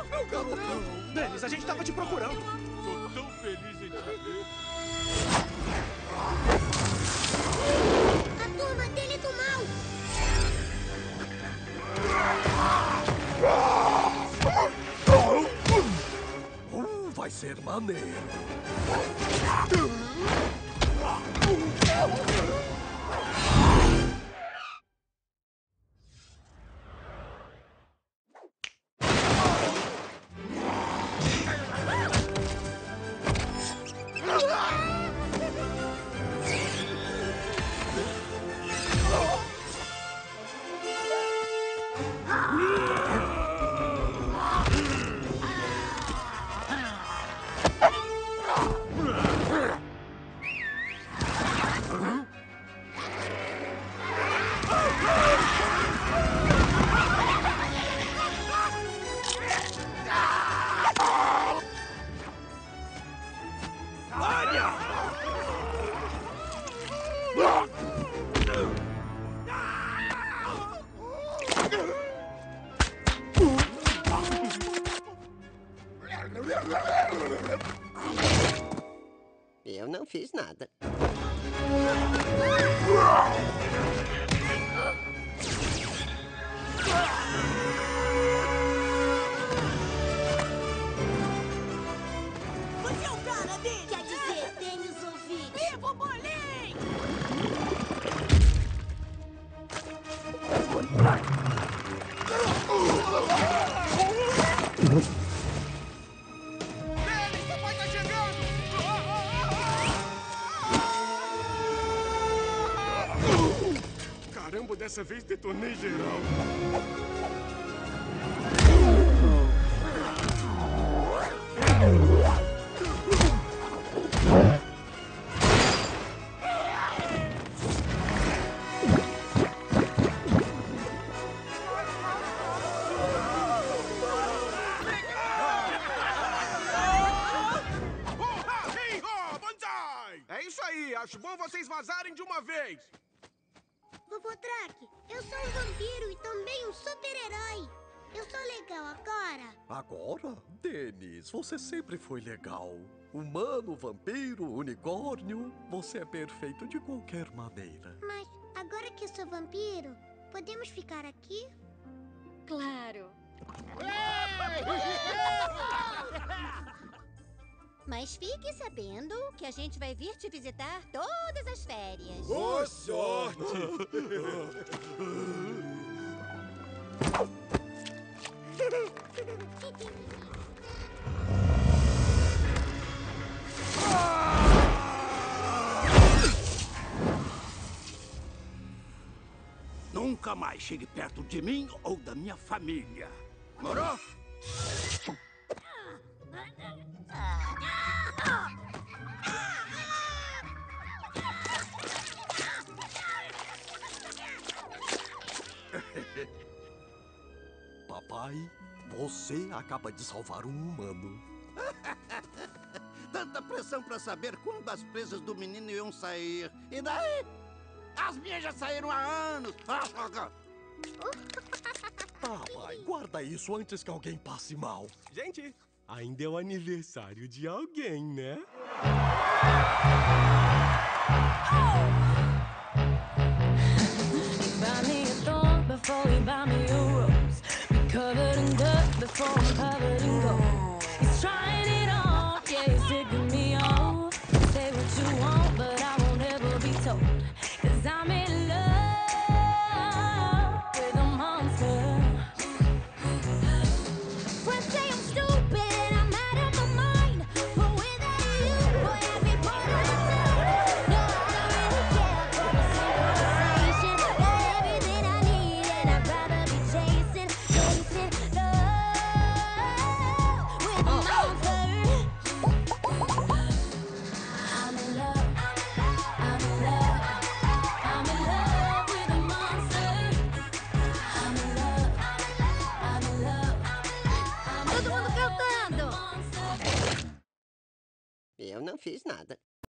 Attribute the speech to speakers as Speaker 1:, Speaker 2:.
Speaker 1: Meu garotão!
Speaker 2: Dennis, a gente tava te procurando.
Speaker 1: Tô tão feliz em te ver.
Speaker 3: A turma dele do mal!
Speaker 4: Vai ser maneiro.
Speaker 5: Eu não fiz nada.
Speaker 6: Você é o cara dele!
Speaker 3: Quer dizer, Dennis ou Vic?
Speaker 6: Viva o Bolim!
Speaker 1: Dennis, papai tá chegando! Caramba, dessa vez detonei geral. É isso aí, acho bom vocês vazarem de uma vez.
Speaker 3: Vovô Drac, eu sou um vampiro e também um super-herói. Eu sou legal agora?
Speaker 4: Agora, Dennis, você sempre foi legal. Humano, vampiro, unicórnio, você é perfeito de qualquer maneira.
Speaker 3: Mas agora que eu sou vampiro, podemos ficar aqui?
Speaker 7: Claro. Mas fique sabendo que a gente vai vir te visitar todas as férias.
Speaker 1: Boa sorte!
Speaker 8: Nunca mais chegue perto de mim ou da minha família. Morou?
Speaker 4: Papai, você acaba de salvar um humano.
Speaker 8: Tanta pressão pra saber quando as presas do menino iam sair. E daí? As minhas já saíram há anos.
Speaker 4: Papai, guarda isso antes que alguém passe mal.
Speaker 1: Gente, ainda é o aniversário de alguém, né?
Speaker 9: Buy me a thorn before you buy me a rose. Be covered in dirt before I'm covered in gold. He's trying it on, yeah, he's ticking me off. Say what you want, but I won't ever be told. 'Cause I'm in love with a monster. Friends say I'm stupid, I'm out of my mind. But without you, boy, I'd be bored all the time. No, I don't really care for the same conversation. Got everything I need, and I'd rather be chasing love with a monster. I'm in love, I'm in love, I'm in love with a monster. I'm in love, I'm in love, I'm in
Speaker 7: Todo mundo
Speaker 9: love with a
Speaker 7: cantando!
Speaker 9: monster.
Speaker 5: Eu não fiz nada.